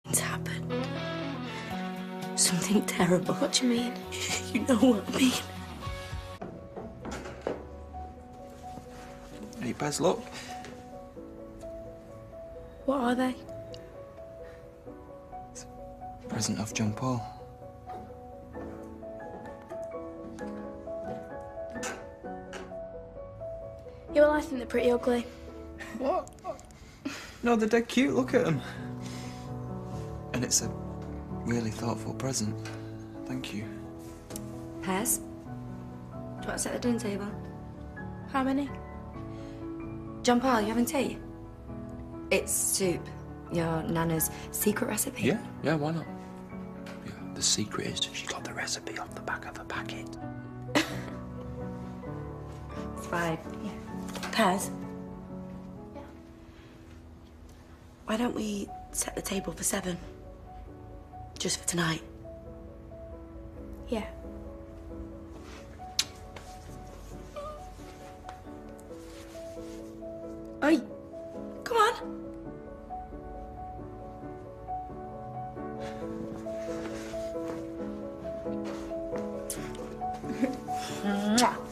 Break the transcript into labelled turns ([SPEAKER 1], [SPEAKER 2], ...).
[SPEAKER 1] It's happened. Something terrible.
[SPEAKER 2] What do you mean?
[SPEAKER 1] You know what I mean.
[SPEAKER 3] Hey, Bez, look.
[SPEAKER 2] What are they?
[SPEAKER 3] It's a present off John Paul.
[SPEAKER 2] Yeah, well, I think they're pretty ugly.
[SPEAKER 3] What? No, they're dead cute. Look at them. And it's a really thoughtful present. Thank you.
[SPEAKER 1] Pez, do you want to set the dinner table?
[SPEAKER 2] How many?
[SPEAKER 1] John Paul, you having tea? It's soup. Your Nana's secret recipe.
[SPEAKER 3] Yeah, why not? Yeah, the secret is she got the recipe off the back of a packet.
[SPEAKER 1] It's fine.
[SPEAKER 2] Yeah.
[SPEAKER 1] Pez,
[SPEAKER 2] Yeah.
[SPEAKER 1] why don't we set the table for 7? Just for tonight.
[SPEAKER 2] Yeah.
[SPEAKER 1] Oi, come on.